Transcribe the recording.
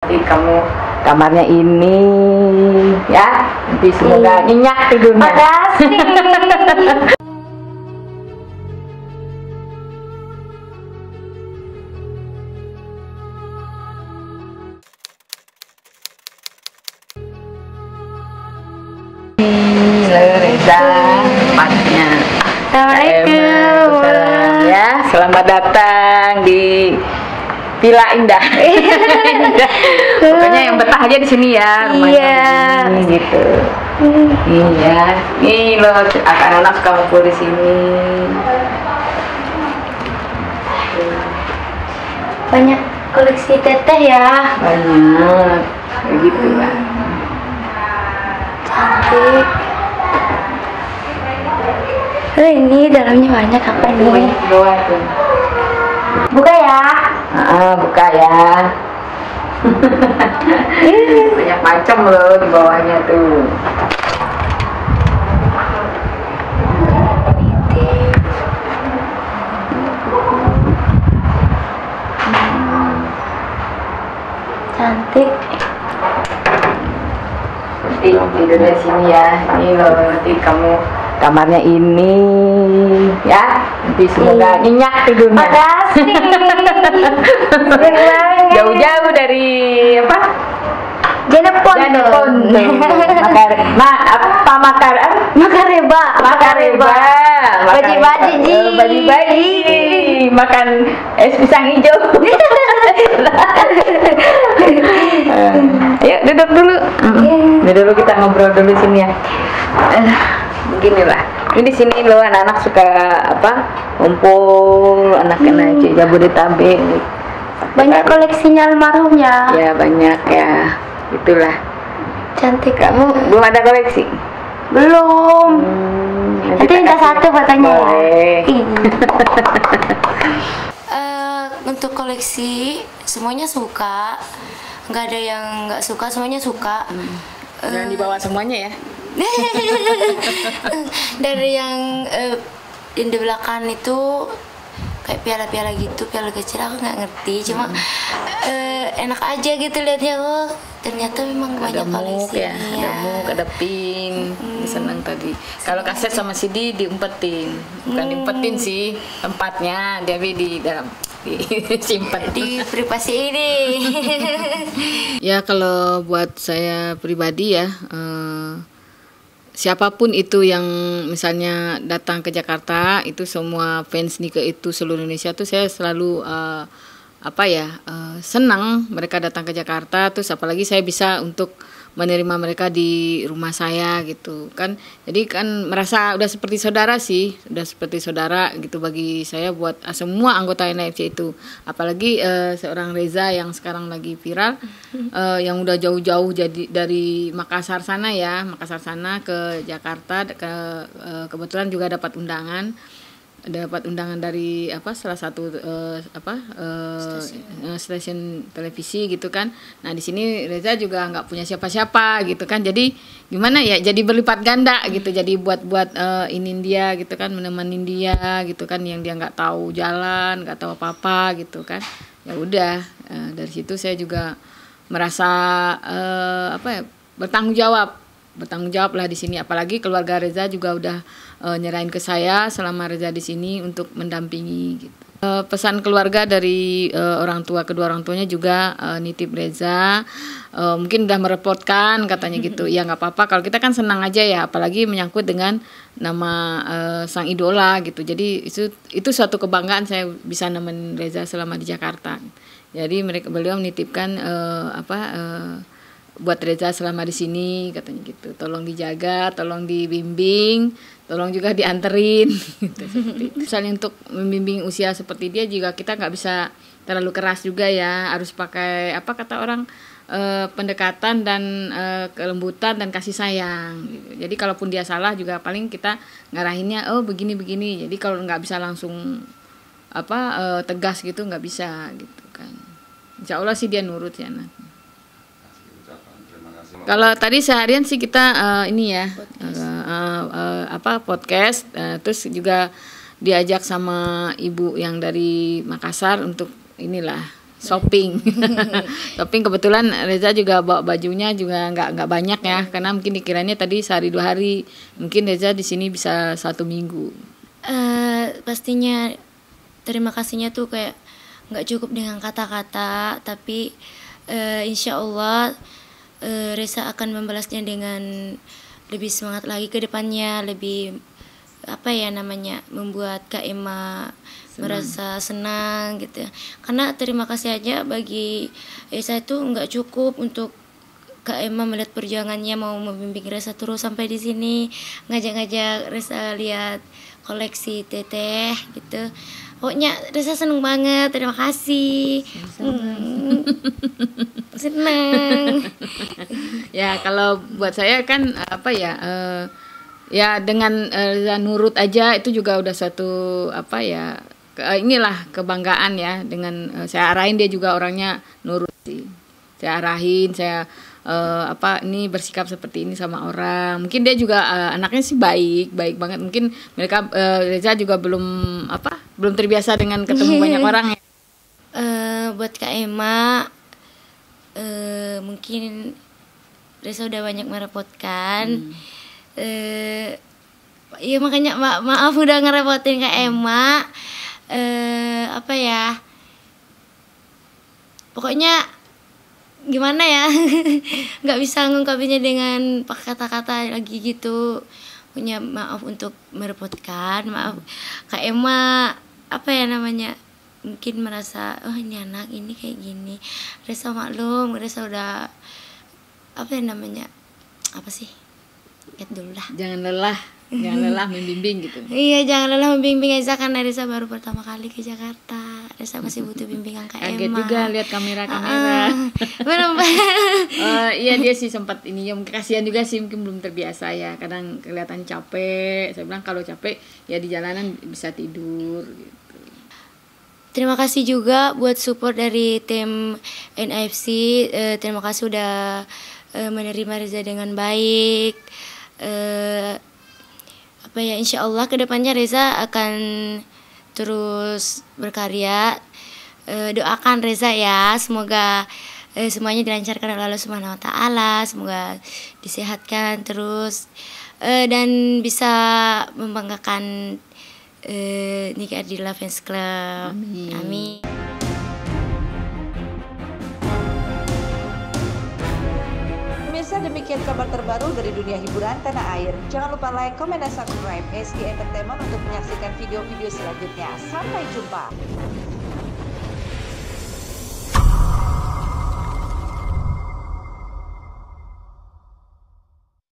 nanti kamu kamarnya ini ya, nanti semoga nyenyak tidurnya. Makasih. Reza, tempatnya. Assalamualaikum. Ya, selamat datang di Villa Indah. Pokoknya yang betah aja di sini ya, rumahnya begini, gitu. Iya, nih loh anak-anak suka ngumpul di sini. Banyak koleksi teteh ya. Banyak, kayak gitu lah. Cantik. Ini dalamnya banyak apa ini? Bawah tuh. Buka ya. Buka ya. Banyak macam loh di bawahnya tuh. Cantik. Tidur di sini ya. Ini loh, nanti kamu kamarnya ini ya, nanti semoga nyenyak tidurnya. Makasih. Jauh-jauh dari apa? Janepon. Makareba. Baji-baji makan es pisang hijau. Ayo duduk dulu. Dulu kita ngobrol dulu sini ya. Beginilah. Ini di sini loh anak-anak suka apa? Kumpul anak-anak Jabodetabek. Banyak koleksinya almarhum ya. Ya banyak ya. Itulah. Cantik. Kamu belum ada koleksi? Belum. Nanti minta satu fotonya ya. Untuk koleksi semuanya suka, nggak ada yang nggak suka, semuanya suka. Jangan dibawa semuanya ya. Dari yang di belakang itu kayak piala-piala gitu, piala kecil aku nggak ngerti, cuma enak aja gitu liatnya. Oh ternyata memang banyak koleksi ya. Ada muk, ada pink. Seneng tadi. Kalau kaset sama CD diumpetin, bukan diumpetin sih tempatnya, tapi di dalam disimpan di privasi ini. Ya kalau buat saya pribadi ya, siapapun itu yang misalnya datang ke Jakarta, itu semua fans Nike itu seluruh Indonesia tuh saya selalu senang mereka datang ke Jakarta, terus apalagi saya bisa untuk menerima mereka di rumah saya gitu kan. Jadi kan merasa udah seperti saudara sih, udah seperti saudara gitu bagi saya buat semua anggota NFC itu. Apalagi seorang Reza yang sekarang lagi viral, yang udah jauh-jauh jadi dari Makassar sana ke Jakarta, kebetulan juga dapat undangan dari salah satu stasiun televisi gitu kan. Nah di sini Reza juga nggak punya siapa-siapa gitu kan, jadi gimana ya, jadi berlipat ganda gitu, jadi buat inin dia gitu kan, menemani dia gitu kan, yang dia nggak tahu jalan, nggak tahu apa-apa gitu kan. Ya udah, dari situ saya juga merasa bertanggung jawab lah di sini. Apalagi keluarga Reza juga udah nyerahin ke saya selama Reza di sini untuk mendampingi gitu. Pesan keluarga dari kedua orang tuanya juga nitip Reza, mungkin udah merepotkan katanya gitu. Ya nggak apa-apa, kalau kita kan senang aja ya, apalagi menyangkut dengan nama sang idola gitu. Jadi itu suatu kebanggaan saya bisa nemenin Reza selama di Jakarta. Jadi beliau menitipkan buat Reza selama di sini katanya gitu. Tolong dijaga, tolong dibimbing, tolong juga dianterin gitu, seperti itu. Misalnya untuk membimbing usia seperti dia juga kita nggak bisa terlalu keras juga ya, harus pakai pendekatan dan kelembutan dan kasih sayang gitu. Jadi kalaupun dia salah juga paling kita ngarahinnya begini. Jadi kalau nggak bisa langsung tegas gitu, nggak bisa gitu kan. Insya Allah sih dia nurut ya anak. Kalau tadi seharian sih kita podcast, terus juga diajak sama ibu yang dari Makassar untuk shopping. Shopping kebetulan Reza juga bawa bajunya juga nggak banyak ya, karena mungkin dikiranya tadi sehari 2 hari, mungkin Reza di sini bisa 1 minggu. Pastinya terima kasihnya tuh kayak nggak cukup dengan kata-kata, tapi insya Allah Reza akan membalasnya dengan lebih semangat lagi ke depannya, lebih membuat Kak Emma merasa senang gitu. Karena terima kasih aja bagi Reza itu nggak cukup untuk Kak Emma melihat perjuangannya mau membimbing Reza terus sampai di sini, ngajak-ngajak Reza lihat koleksi teteh gitu. Pokoknya Reza seneng banget, terima kasih. Seneng. Ya kalau buat saya kan ya dengan Reza nurut aja itu juga udah suatu inilah kebanggaan ya. Dengan saya arahin, dia juga orangnya nurut sih. Saya arahin, saya ini bersikap seperti ini sama orang. Mungkin dia juga anaknya sih baik banget. Mungkin mereka Reza juga belum terbiasa dengan ketemu banyak orang ya. Buat Kak Emma, mungkin Reza udah banyak merepotkan. Iya makanya maaf udah ngerepotin Kak Emma. Pokoknya gimana ya, nggak bisa ngungkapinnya dengan pakai kata-kata lagi gitu. Punya maaf untuk merepotkan, maaf Kak Emma mungkin merasa ini anak ini kayak gini. Reza maklum, Reza udah lihat dulu lah. Jangan lelah membimbing gitu. Iya, jangan lelah membimbing Reza karena Reza baru pertama kali ke Jakarta. Reza masih butuh bimbingan Kak Emma. Kaget juga lihat kamera. Belum. Iya dia sih sempat ini ya, mungkin kasihan juga sih, mungkin belum terbiasa ya. Kadang kelihatan capek. Saya bilang kalau capek ya di jalanan bisa tidur gitu. Terima kasih juga buat support dari tim NIFC. Terima kasih udah menerima Reza dengan baik. Insya Allah kedepannya Reza akan terus berkarya. Doakan Reza ya, semoga semuanya dilancarkan oleh Allah Subhanahu wa Ta'ala. Semoga disehatkan terus dan bisa membanggakan Niki Ardila Fans Club. Amin. Pemirsa, demikian kabar terbaru dari dunia hiburan tanah air. Jangan lupa like, comment, dan subscribe SG Entertainment untuk menyaksikan video-video selanjutnya. Sampai jumpa.